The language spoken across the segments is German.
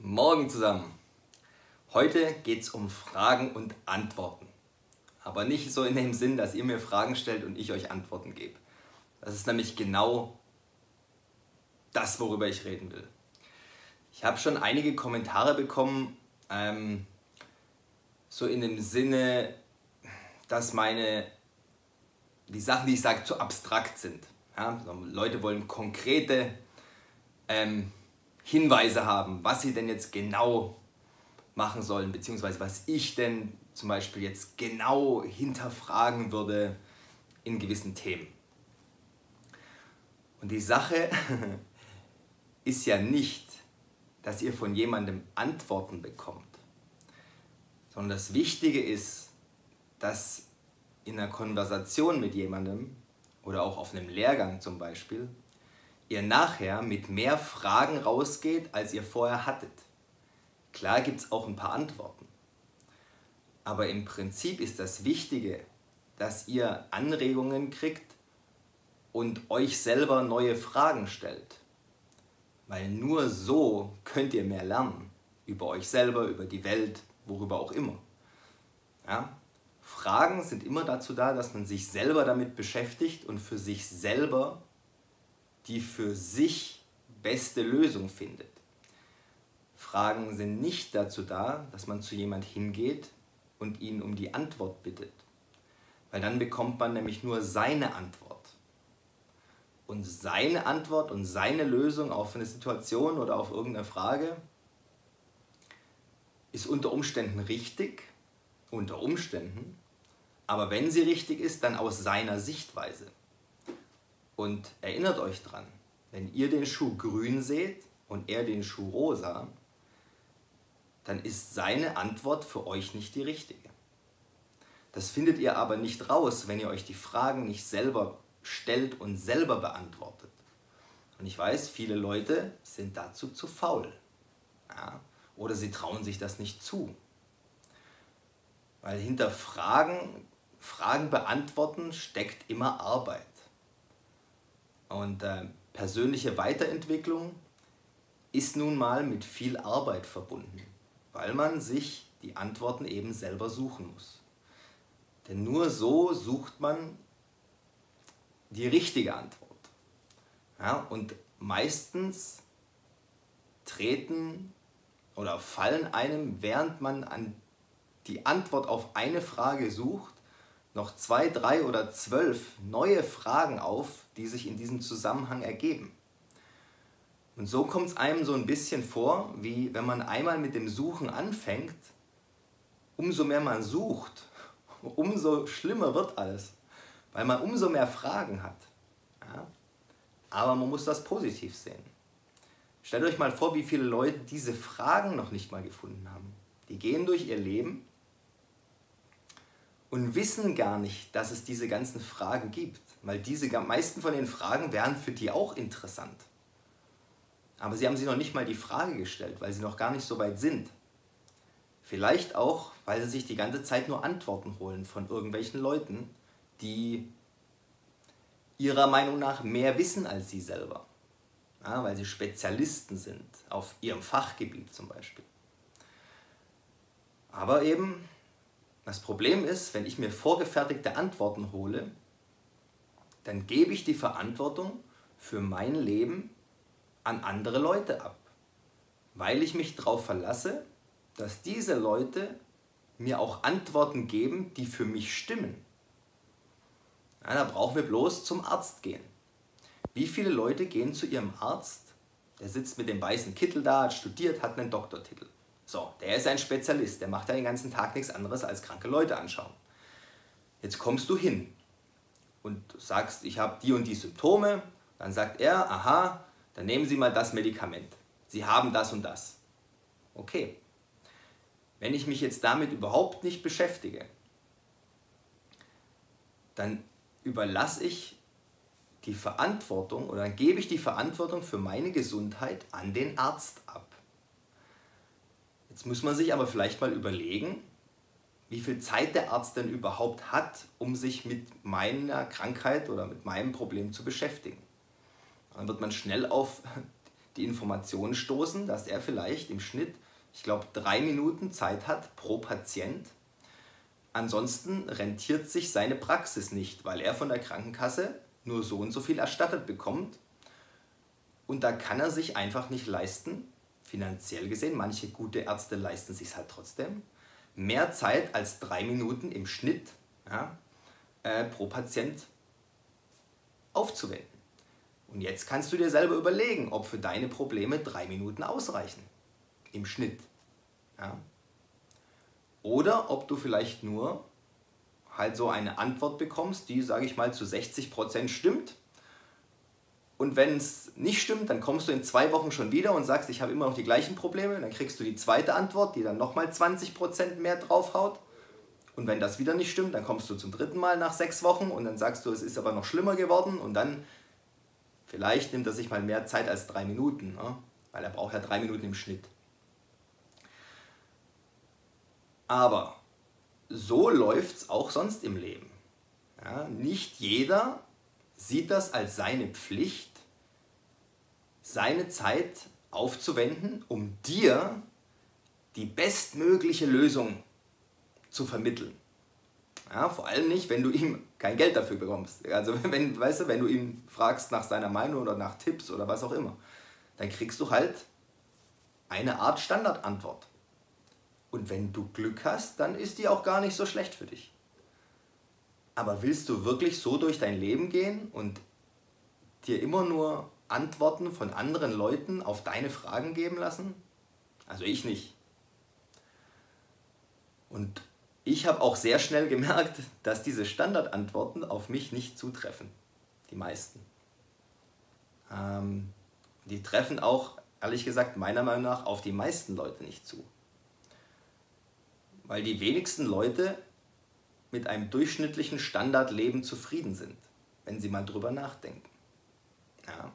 Morgen zusammen. Heute geht es um Fragen und Antworten. Aber nicht so in dem Sinn, dass ihr mir Fragen stellt und ich euch Antworten gebe. Das ist nämlich genau das, worüber ich reden will. Ich habe schon einige Kommentare bekommen, so in dem Sinne, dass die Sachen, die ich sage, zu abstrakt sind. Ja? Leute wollen konkrete Hinweise haben, was sie denn jetzt genau machen sollen, beziehungsweise was ich denn zum Beispiel jetzt genau hinterfragen würde in gewissen Themen. Und die Sache ist ja nicht, dass ihr von jemandem Antworten bekommt, sondern das Wichtige ist, dass in einer Konversation mit jemandem oder auch auf einem Lehrgang zum Beispiel, ihr nachher mit mehr Fragen rausgeht, als ihr vorher hattet. Klar gibt es auch ein paar Antworten, aber im Prinzip ist das Wichtige, dass ihr Anregungen kriegt und euch selber neue Fragen stellt. Weil nur so könnt ihr mehr lernen. Über euch selber, über die Welt, worüber auch immer. Ja? Fragen sind immer dazu da, dass man sich selber damit beschäftigt und für sich selber die für sich beste Lösung findet. Fragen sind nicht dazu da, dass man zu jemand hingeht und ihn um die Antwort bittet. Weil dann bekommt man nämlich nur seine Antwort. Und seine Antwort und seine Lösung auf eine Situation oder auf irgendeine Frage ist unter Umständen richtig, aber wenn sie richtig ist, dann aus seiner Sichtweise. Und erinnert euch dran, wenn ihr den Schuh grün seht und er den Schuh rosa, dann ist seine Antwort für euch nicht die richtige. Das findet ihr aber nicht raus, wenn ihr euch die Fragen nicht selber stellt und selber beantwortet. Und ich weiß, viele Leute sind dazu zu faul. Ja? Oder sie trauen sich das nicht zu. Weil hinter Fragen beantworten steckt immer Arbeit. Und persönliche Weiterentwicklung ist nun mal mit viel Arbeit verbunden, weil man sich die Antworten eben selber suchen muss. Denn nur so sucht man die richtige Antwort. Ja, und meistens treten oder fallen einem, während man an die Antwort auf eine Frage sucht, noch 2, 3 oder 12 neue Fragen auf, die sich in diesem Zusammenhang ergeben. Und so kommt es einem so ein bisschen vor, wie wenn man einmal mit dem Suchen anfängt, umso mehr man sucht, umso schlimmer wird alles, weil man umso mehr Fragen hat. Ja? Aber man muss das positiv sehen. Stellt euch mal vor, wie viele Leute diese Fragen noch nicht mal gefunden haben. Die gehen durch ihr Leben und wissen gar nicht, dass es diese ganzen Fragen gibt. Weil diese meisten von den Fragen wären für die auch interessant. Aber sie haben sich noch nicht mal die Frage gestellt, weil sie noch gar nicht so weit sind. Vielleicht auch, weil sie sich die ganze Zeit nur Antworten holen von irgendwelchen Leuten, die ihrer Meinung nach mehr wissen als sie selber. Ja, weil sie Spezialisten sind, auf ihrem Fachgebiet zum Beispiel. Aber eben, das Problem ist, wenn ich mir vorgefertigte Antworten hole, dann gebe ich die Verantwortung für mein Leben an andere Leute ab. Weil ich mich darauf verlasse, dass diese Leute mir auch Antworten geben, die für mich stimmen. Ja, da brauchen wir bloß zum Arzt gehen. Wie viele Leute gehen zu ihrem Arzt, der sitzt mit dem weißen Kittel da, hat studiert, hat einen Doktortitel. So, der ist ein Spezialist, der macht ja den ganzen Tag nichts anderes als kranke Leute anschauen. Jetzt kommst du hin und sagst, ich habe die und die Symptome, dann sagt er, aha, dann nehmen Sie mal das Medikament. Sie haben das und das. Okay. Wenn ich mich jetzt damit überhaupt nicht beschäftige, dann überlasse ich die Verantwortung oder dann gebe ich die Verantwortung für meine Gesundheit an den Arzt ab. Jetzt muss man sich aber vielleicht mal überlegen, wie viel Zeit der Arzt denn überhaupt hat, um sich mit meiner Krankheit oder mit meinem Problem zu beschäftigen. Dann wird man schnell auf die Informationen stoßen, dass er vielleicht im Schnitt, ich glaube, 3 Minuten Zeit hat pro Patient. Ansonsten rentiert sich seine Praxis nicht, weil er von der Krankenkasse nur so und so viel erstattet bekommt. Und da kann er sich einfach nicht leisten, finanziell gesehen, manche gute Ärzte leisten sich halt trotzdem, mehr Zeit als 3 Minuten im Schnitt, ja, pro Patient aufzuwenden. Und jetzt kannst du dir selber überlegen, ob für deine Probleme 3 Minuten ausreichen, im Schnitt. Ja. Oder ob du vielleicht nur halt so eine Antwort bekommst, die, sage ich mal, zu 60% stimmt. Und wenn es nicht stimmt, dann kommst du in 2 Wochen schon wieder und sagst, ich habe immer noch die gleichen Probleme. Dann kriegst du die zweite Antwort, die dann nochmal 20% mehr draufhaut. Und wenn das wieder nicht stimmt, dann kommst du zum 3. Mal nach 6 Wochen und dann sagst du, es ist aber noch schlimmer geworden. Und dann, vielleicht nimmt er sich mal mehr Zeit als 3 Minuten, ne? Weil er braucht ja 3 Minuten im Schnitt. Aber so läuft es auch sonst im Leben. Ja, nicht jeder sieht das als seine Pflicht, seine Zeit aufzuwenden, um dir die bestmögliche Lösung zu vermitteln. Ja, vor allem nicht, wenn du ihm kein Geld dafür bekommst. Also wenn, weißt du, wenn du ihn fragst nach seiner Meinung oder nach Tipps oder was auch immer, dann kriegst du halt eine Art Standardantwort. Und wenn du Glück hast, dann ist die auch gar nicht so schlecht für dich. Aber willst du wirklich so durch dein Leben gehen und dir immer nur Antworten von anderen Leuten auf deine Fragen geben lassen? Also ich nicht. Und ich habe auch sehr schnell gemerkt, dass diese Standardantworten auf mich nicht zutreffen. Die meisten. Die treffen auch, ehrlich gesagt, meiner Meinung nach auf die meisten Leute nicht zu. Weil die wenigsten Leute mit einem durchschnittlichen Standardleben zufrieden sind, wenn sie mal drüber nachdenken. Ja.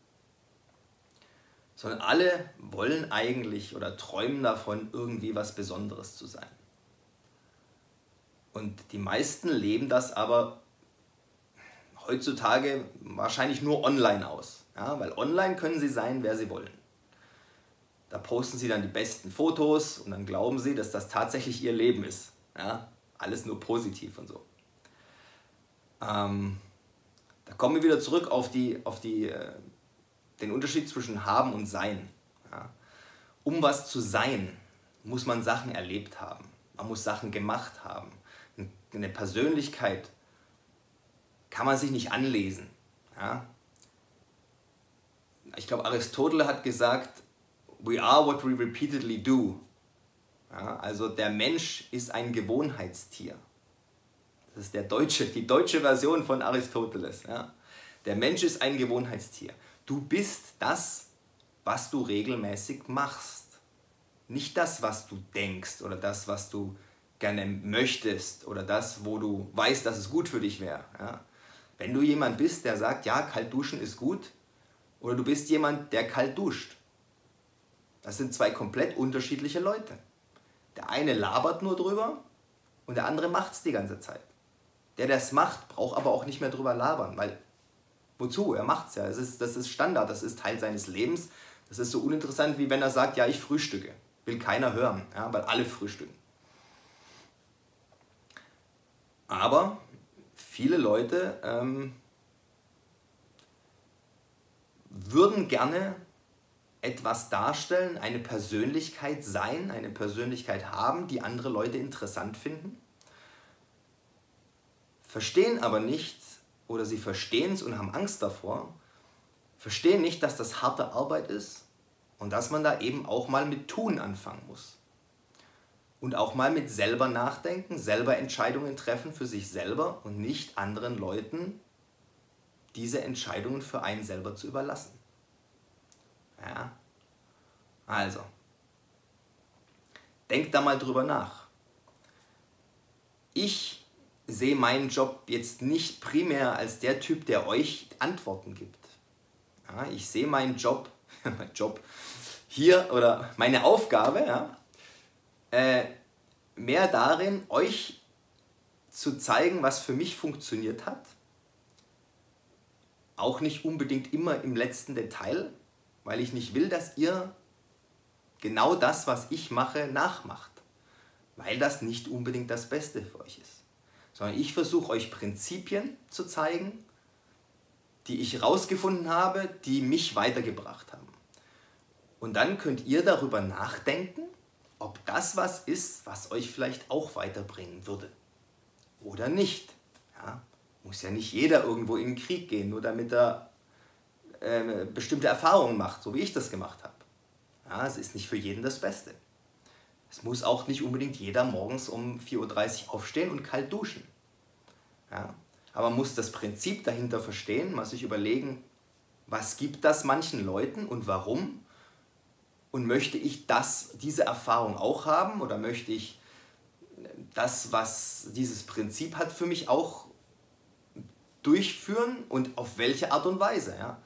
Sondern alle wollen eigentlich oder träumen davon, irgendwie was Besonderes zu sein. Und die meisten leben das aber heutzutage wahrscheinlich nur online aus. Ja, weil online können sie sein, wer sie wollen. Da posten sie dann die besten Fotos und dann glauben sie, dass das tatsächlich ihr Leben ist. Ja, alles nur positiv und so. Da kommen wir wieder zurück auf den Unterschied zwischen haben und sein. Ja. Um was zu sein, muss man Sachen erlebt haben. Man muss Sachen gemacht haben. Eine Persönlichkeit kann man sich nicht anlesen. Ja. Ich glaube, Aristoteles hat gesagt, we are what we repeatedly do. Ja, also der Mensch ist ein Gewohnheitstier. Das ist die deutsche Version von Aristoteles. Ja. Der Mensch ist ein Gewohnheitstier. Du bist das, was du regelmäßig machst. Nicht das, was du denkst oder das, was du gerne möchtest oder das, wo du weißt, dass es gut für dich wäre. Ja. Wenn du jemand bist, der sagt, ja, kalt duschen ist gut, oder du bist jemand, der kalt duscht. Das sind 2 komplett unterschiedliche Leute. Der eine labert nur drüber und der andere macht es die ganze Zeit. Der es macht, braucht aber auch nicht mehr drüber labern, weil wozu? Er macht es ja. Das ist Standard, das ist Teil seines Lebens. Das ist so uninteressant, wie wenn er sagt, ja, ich frühstücke. Will keiner hören, ja, weil alle frühstücken. Aber viele Leute würden gerne etwas darstellen, eine Persönlichkeit sein, eine Persönlichkeit haben, die andere Leute interessant finden, verstehen aber nicht, oder sie verstehen es und haben Angst davor, verstehen nicht, dass das harte Arbeit ist und dass man da eben auch mal mit Tun anfangen muss. Und auch mal mit selber nachdenken, selber Entscheidungen treffen für sich selber und nicht anderen Leuten diese Entscheidungen für einen selber zu überlassen. Ja, also, denkt da mal drüber nach. Ich sehe meinen Job jetzt nicht primär als der Typ, der euch Antworten gibt. Ja, ich sehe meinen Job, hier oder meine Aufgabe, ja, mehr darin, euch zu zeigen, was für mich funktioniert hat. Auch nicht unbedingt immer im letzten Detail, weil ich nicht will, dass ihr genau das, was ich mache, nachmacht. Weil das nicht unbedingt das Beste für euch ist. Sondern ich versuche euch Prinzipien zu zeigen, die ich rausgefunden habe, die mich weitergebracht haben. Und dann könnt ihr darüber nachdenken, ob das was ist, was euch vielleicht auch weiterbringen würde. Oder nicht. Ja, muss ja nicht jeder irgendwo in den Krieg gehen, nur damit er bestimmte Erfahrungen macht, so wie ich das gemacht habe. Ja, es ist nicht für jeden das Beste. Es muss auch nicht unbedingt jeder morgens um 4:30 Uhr aufstehen und kalt duschen. Ja, aber man muss das Prinzip dahinter verstehen, mal sich überlegen, was gibt das manchen Leuten und warum? Und möchte ich diese Erfahrung auch haben oder möchte ich das, was dieses Prinzip hat, für mich auch durchführen und auf welche Art und Weise? Ja?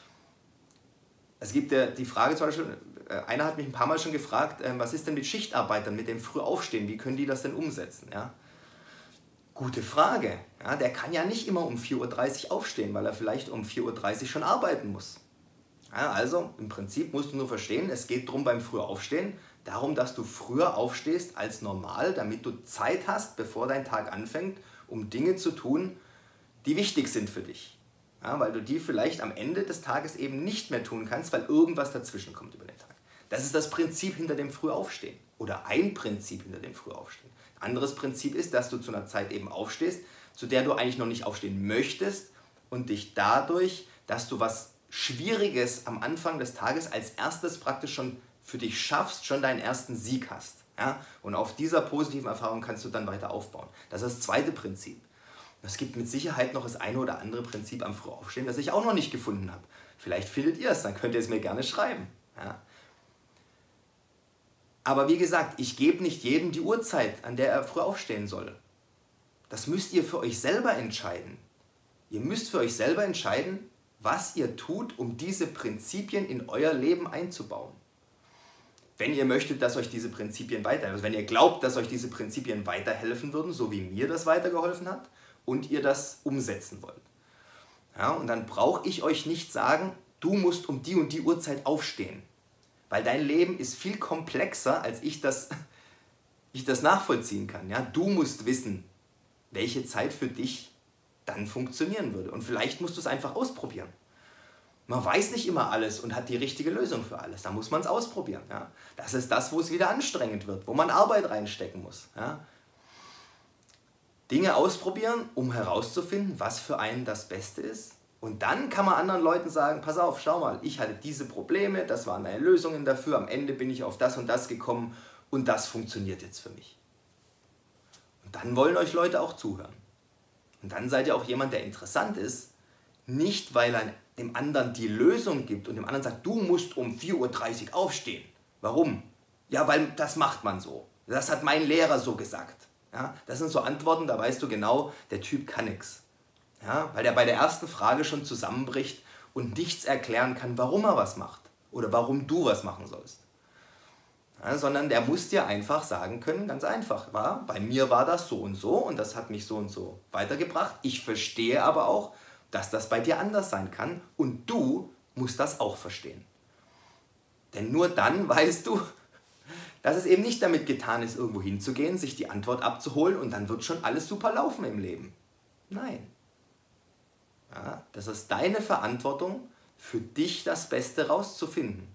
Es gibt ja die Frage zum Beispiel, einer hat mich ein paar Mal schon gefragt, was ist denn mit Schichtarbeitern, mit dem Frühaufstehen, wie können die das denn umsetzen? Ja? Gute Frage. Ja, der kann ja nicht immer um 4:30 Uhr aufstehen, weil er vielleicht um 4:30 Uhr schon arbeiten muss. Ja, also im Prinzip musst du nur verstehen, es geht darum beim Frühaufstehen, darum, dass du früher aufstehst als normal, damit du Zeit hast, bevor dein Tag anfängt, um Dinge zu tun, die wichtig sind für dich. Ja, weil du die vielleicht am Ende des Tages eben nicht mehr tun kannst, weil irgendwas dazwischen kommt über den Tag. Das ist das Prinzip hinter dem Frühaufstehen oder ein Prinzip hinter dem Frühaufstehen. Ein anderes Prinzip ist, dass du zu einer Zeit eben aufstehst, zu der du eigentlich noch nicht aufstehen möchtest und dich dadurch, dass du was Schwieriges am Anfang des Tages als erstes praktisch schon für dich schaffst, schon deinen ersten Sieg hast. Ja? Und auf dieser positiven Erfahrung kannst du dann weiter aufbauen. Das ist das zweite Prinzip. Es gibt mit Sicherheit noch das eine oder andere Prinzip am Frühaufstehen, das ich auch noch nicht gefunden habe. Vielleicht findet ihr es, dann könnt ihr es mir gerne schreiben. Ja? Aber wie gesagt, ich gebe nicht jedem die Uhrzeit, an der er früh aufstehen soll. Das müsst ihr für euch selber entscheiden. Ihr müsst für euch selber entscheiden, was ihr tut, um diese Prinzipien in euer Leben einzubauen. Wenn ihr möchtet, dass euch diese Prinzipien weiterhelfen, also wenn ihr glaubt, dass euch diese Prinzipien weiterhelfen würden, so wie mir das weitergeholfen hat, und ihr das umsetzen wollt. Ja, und dann brauche ich euch nicht sagen, du musst um die und die Uhrzeit aufstehen. Weil dein Leben ist viel komplexer, als ich das nachvollziehen kann. Ja? Du musst wissen, welche Zeit für dich dann funktionieren würde. Und vielleicht musst du es einfach ausprobieren. Man weiß nicht immer alles und hat die richtige Lösung für alles. Da muss man es ausprobieren. Ja? Das ist das, wo es wieder anstrengend wird, wo man Arbeit reinstecken muss. Ja? Dinge ausprobieren, um herauszufinden, was für einen das Beste ist. Und dann kann man anderen Leuten sagen, pass auf, schau mal, ich hatte diese Probleme, das waren meine Lösungen dafür, am Ende bin ich auf das und das gekommen und das funktioniert jetzt für mich. Und dann wollen euch Leute auch zuhören. Und dann seid ihr auch jemand, der interessant ist, nicht weil er dem anderen die Lösung gibt und dem anderen sagt, du musst um 4:30 Uhr aufstehen. Warum? Ja, weil das macht man so. Das hat mein Lehrer so gesagt. Ja, das sind so Antworten, da weißt du genau, der Typ kann nichts. Ja, weil der bei der ersten Frage schon zusammenbricht und nichts erklären kann, warum er was macht oder warum du was machen sollst. Ja, sondern der muss dir einfach sagen können, ganz einfach, bei mir war das so und das hat mich so und so weitergebracht. Ich verstehe aber auch, dass das bei dir anders sein kann und du musst das auch verstehen. Denn nur dann weißt du, dass es eben nicht damit getan ist, irgendwo hinzugehen, sich die Antwort abzuholen und dann wird schon alles super laufen im Leben. Nein. Ja, das ist deine Verantwortung, für dich das Beste rauszufinden.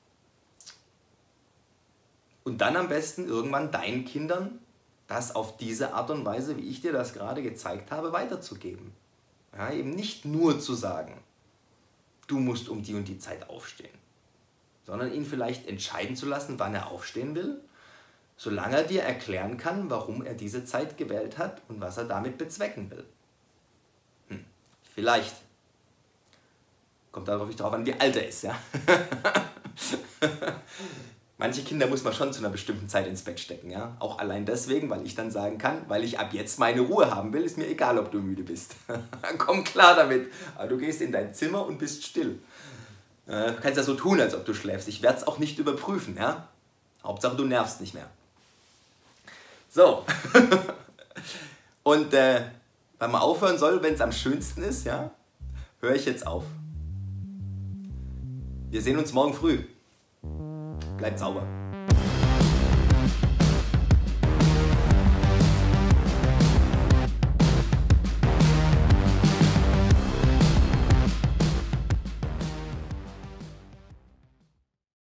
Und dann am besten irgendwann deinen Kindern das auf diese Art und Weise, wie ich dir das gerade gezeigt habe, weiterzugeben. Ja, eben nicht nur zu sagen, du musst um die und die Zeit aufstehen, sondern ihn vielleicht entscheiden zu lassen, wann er aufstehen will, solange er dir erklären kann, warum er diese Zeit gewählt hat und was er damit bezwecken will. Vielleicht. Kommt darauf drauf an, wie alt er ist. Ja? Manche Kinder muss man schon zu einer bestimmten Zeit ins Bett stecken. Ja? Auch allein deswegen, weil ich dann sagen kann, weil ich ab jetzt meine Ruhe haben will, ist mir egal, ob du müde bist. Komm klar damit. Aber du gehst in dein Zimmer und bist still. Du kannst ja so tun, als ob du schläfst. Ich werde es auch nicht überprüfen. Ja? Hauptsache, du nervst nicht mehr. So. Und weil man aufhören soll, wenn es am schönsten ist, ja, höre ich jetzt auf. Wir sehen uns morgen früh. Bleibt sauber.